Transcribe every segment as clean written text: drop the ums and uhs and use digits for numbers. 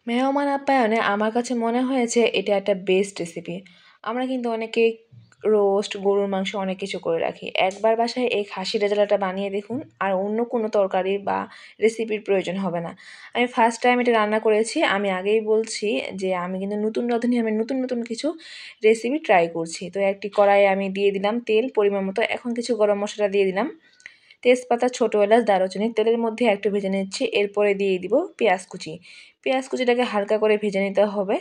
মেহমান আপ্যায়নে আমার কাছে মনে হয়েছে এটা একটা বেস্ট রেসিপি। আমরা কিন্তু অনেকেই রোস্ট, গরুর মাংস অনেক কিছু করে রাখি। একবার বাসায় এই খাসির রেজালাটা বানিয়ে দেখুন, আর অন্য কোনো তরকারি বা রেসিপির প্রয়োজন হবে না। আমি ফার্স্ট টাইম এটা রান্না করেছি। আমি আগেই বলছি যে আমি কিন্তু নতুন রাঁধুনি, আমি নতুন নতুন কিছু রেসিপি ট্রাই করছি। তো একটি কড়াইয়ে আমি দিয়ে দিলাম তেল পরিমাণ মতো। এখন কিছু গরম মশলা দিয়ে দিলাম, তেজপাতা, ছোটো এলাচ, দারুচিনি তেলের মধ্যে একটু ভেজে নিচ্ছি। এরপরে দিয়ে দিব পেঁয়াজ কুচি। পেঁয়াজ কুচিটাকে হালকা করে ভেজে নিতে হবে।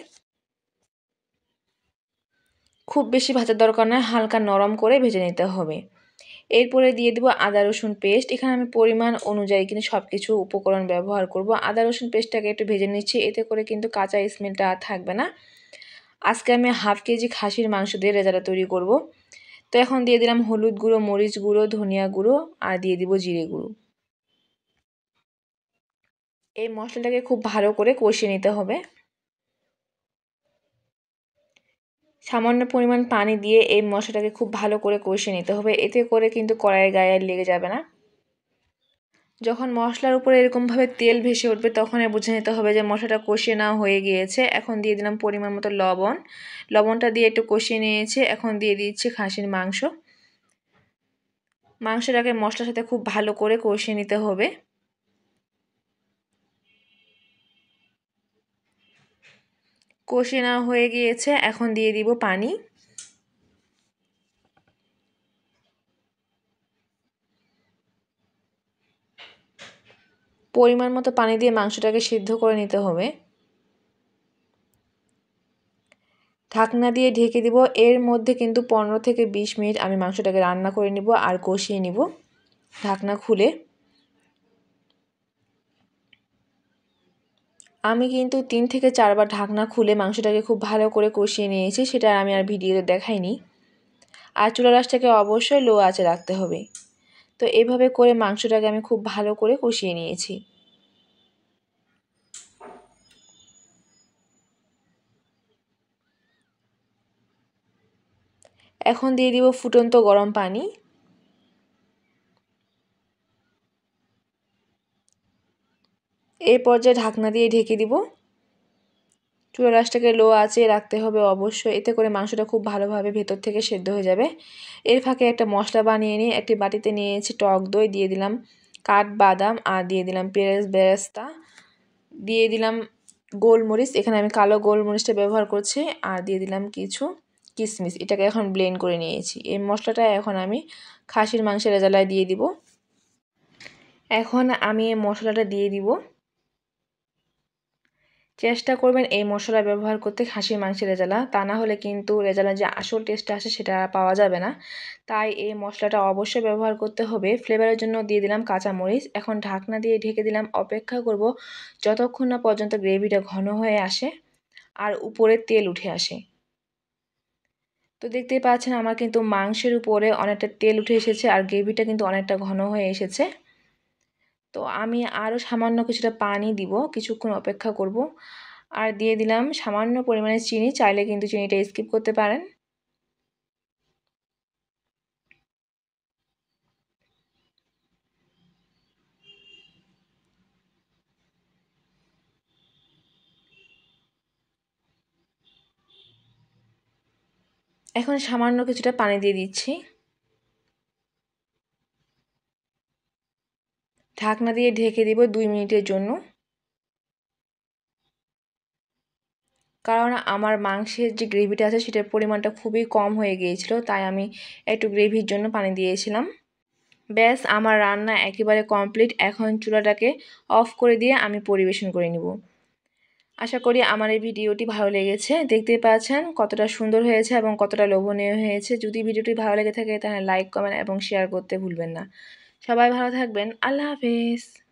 খুব বেশি ভাজার দরকার নয়, হালকা নরম করে ভেজে নিতে হবে। এরপরে দিয়ে দিব আদা রসুন পেস্ট। এখানে আমি পরিমাণ অনুযায়ী কিন্তু সব কিছু উপকরণ ব্যবহার করব। আদা রসুন পেস্টটাকে একটু ভেজে নিচ্ছি, এতে করে কিন্তু কাঁচা স্মেলটা আর থাকবে না। আজকে আমি হাফ কেজি খাসির মাংস দিয়ে রেজালা তৈরি করব। তো এখন দিয়ে দিলাম হলুদ গুঁড়ো, মরিচ গুঁড়ো, ধনিয়া গুঁড়ো আর দিয়ে দিব জিরে গুঁড়ো। এই মশলাটাকে খুব ভালো করে কষিয়ে নিতে হবে। সামান্য পরিমাণ পানি দিয়ে এই মশলাটাকে খুব ভালো করে কষিয়ে নিতে হবে, এতে করে কিন্তু কড়াইয়ের গায়ে আর লেগে যাবে না। যখন মশলার উপরে এরকমভাবে তেল ভেসে উঠবে তখন বুঝে নিতে হবে যে মশলাটা কষিয়ে নেওয়া হয়ে গিয়েছে। এখন দিয়ে দিলাম পরিমাণ মতো লবণ। লবণটা দিয়ে একটু কষিয়ে নিয়েছি। এখন দিয়ে দিচ্ছি খাসির মাংস। মাংসটাকে মশলার সাথে খুব ভালো করে কষিয়ে নিতে হবে। কষিয়ে নেওয়া হয়ে গিয়েছে, এখন দিয়ে দিব পানি। পরিমাণ মতো পানি দিয়ে মাংসটাকে সিদ্ধ করে নিতে হবে। ঢাকনা দিয়ে ঢেকে দিব। এর মধ্যে কিন্তু 15 থেকে 20 মিনিট আমি মাংসটাকে রান্না করে নিব আর কষিয়ে নিব ঢাকনা খুলে। আমি কিন্তু 3 থেকে 4 বার ঢাকনা খুলে মাংসটাকে খুব ভালো করে কষিয়ে নিয়েছি, সেটা আমি আর ভিডিওতে দেখাইনি। আর চুলার আঁচটাকে অবশ্যই লো আঁচে রাখতে হবে। তো এভাবে করে মাংসটাকে আমি খুব ভালো করে কষিয়ে নিয়েছি। এখন দিয়ে দিব ফুটন্ত গরম পানি। এই পর্যায়ে ঢাকনা দিয়ে ঢেকে দিব। চুলার আঁচটাকে লো আঁচে রাখতে হবে অবশ্যই, এতে করে মাংসটা খুব ভালোভাবে ভেতর থেকে সেদ্ধ হয়ে যাবে। এর ফাঁকে একটা মশলা বানিয়ে নিয়ে একটি বাটিতে নিয়েছি টক দই, দিয়ে দিলাম কাঠবাদাম আর দিয়ে দিলাম পেঁয়াজ বেরেস্তা, দিয়ে দিলাম গোলমরিচ। এখানে আমি কালো গোলমরিচটা ব্যবহার করছি। আর দিয়ে দিলাম কিছু কিশমিশ। এটাকে এখন ব্লেন্ড করে নিয়েছি। এই মশলাটা এখন আমি খাসির মাংসের রেজালায় দিয়ে দিব। এখন আমি এই মশলাটা দিয়ে দিব। চেষ্টা করবেন এই মশলা ব্যবহার করতে খাসির মাংসের রেজালা, তা না হলে কিন্তু রেজালার যে আসল টেস্টটা আসে সেটা পাওয়া যাবে না। তাই এই মশলাটা অবশ্যই ব্যবহার করতে হবে। ফ্লেভারের জন্য দিয়ে দিলাম কাঁচামরিচ। এখন ঢাকনা দিয়ে ঢেকে দিলাম, অপেক্ষা করব যতক্ষণ না পর্যন্ত গ্রেভিটা ঘন হয়ে আসে আর উপরে তেল উঠে আসে। তো দেখতেই পাচ্ছেন আমার কিন্তু মাংসের উপরে অনেকটা তেল উঠে এসেছে আর গ্রেভিটা কিন্তু অনেকটা ঘন হয়ে এসেছে। তো আমি আরও সামান্য কিছুটা পানি দিব, কিছুক্ষণ অপেক্ষা করব। আর দিয়ে দিলাম সামান্য পরিমাণে চিনি, চাইলে কিন্তু চিনিটা স্কিপ করতে পারেন। এখন সামান্য কিছুটা পানি দিয়ে দিচ্ছি। ঢাকনা দিয়ে ঢেকে দিব 2 মিনিটের জন্য। কারণ আমার মাংসের যে গ্রেভিটা আছে সেটার পরিমাণটা খুবই কম হয়ে গিয়েছিল, তাই আমি একটু গ্রেভির জন্য পানি দিয়েছিলাম। ব্যাস, আমার রান্না একেবারে কমপ্লিট। এখন চুলাটাকে অফ করে দিয়ে আমি পরিবেশন করে নিব। আশা করি আমার এই ভিডিওটি ভালো লেগেছে। দেখতেই পাচ্ছেন কতটা সুন্দর হয়েছে এবং কতটা লোভনীয় হয়েছে। যদি ভিডিওটি ভালো লেগে থাকে তাহলে লাইক, কমেন্ট এবং শেয়ার করতে ভুলবেন না। সবাই ভালো থাকবেন। আল্লাহ হাফেজ।